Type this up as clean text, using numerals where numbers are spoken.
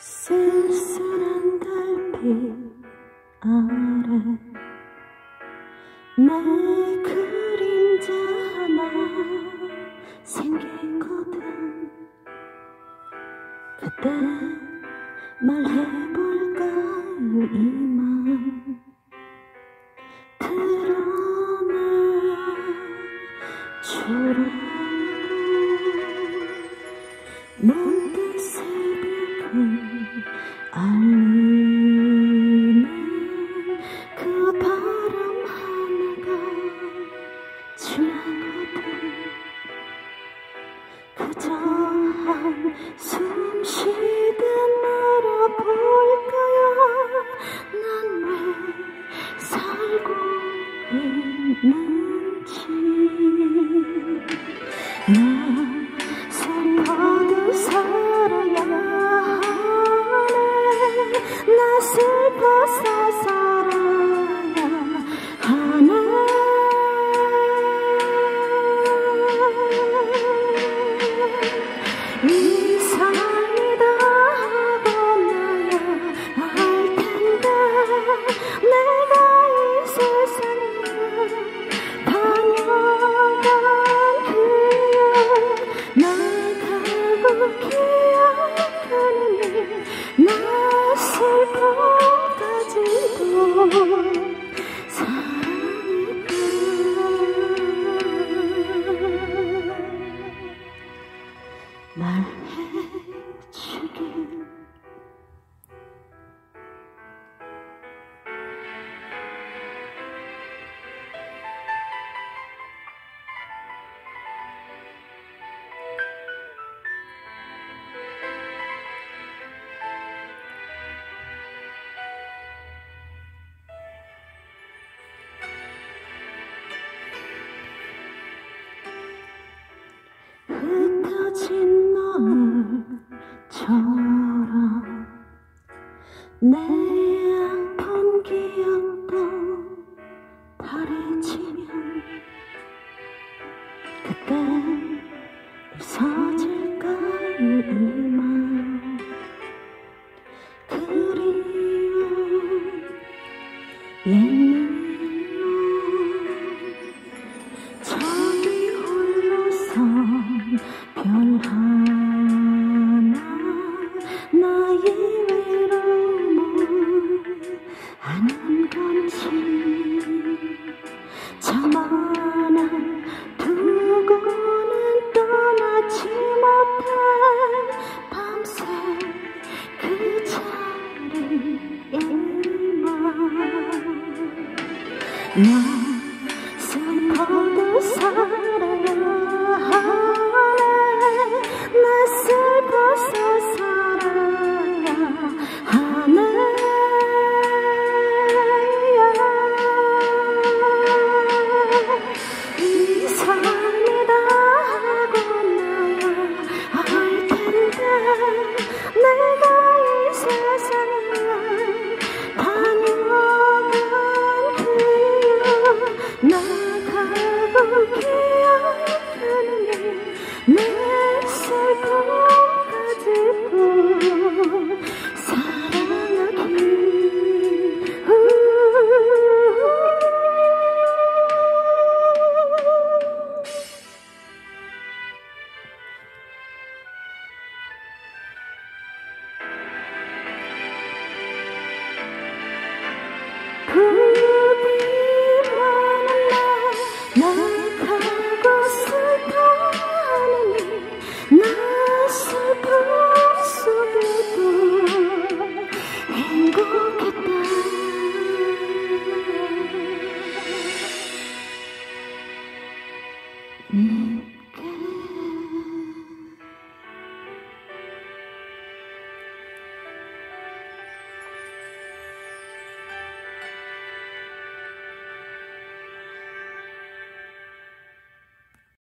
쓸쓸한 달빛 아래 내 그림자 하나 생겼거든. 그때 말해볼까요? 이만 드러나 주라고. 문득 새벽을 알리는 그 바람 하나가 지나거든. 그저 한숨 쉬듯 말아볼까요? 난 왜 살고 있는지. 나 슬퍼도 살아야 하네. 나 슬퍼서 살아야 하네. 이상이다 하고 나야 알 텐데 내가 이 세상에 다녀간 기억 나가고 기억하는 나 슬퍼가지고 사랑일까. 말해주길. 흩어진 노을처럼 내 아픈 기억도 바래지면 그때 웃어질까요? 이만 그리운 옛날로 저기 홀로 선 별 하나